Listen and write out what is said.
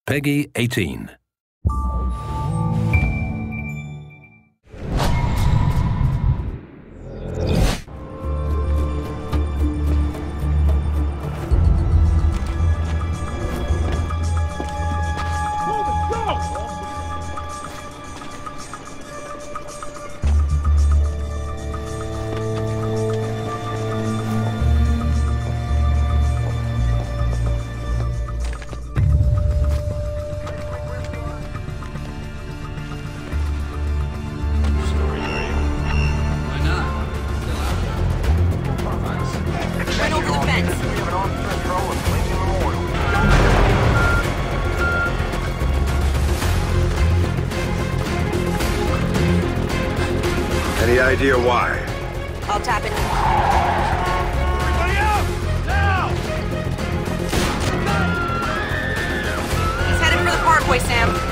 Peggy 18. Any idea why? I'll tap in. Everybody out! Now! He's headed for the parkway, Sam.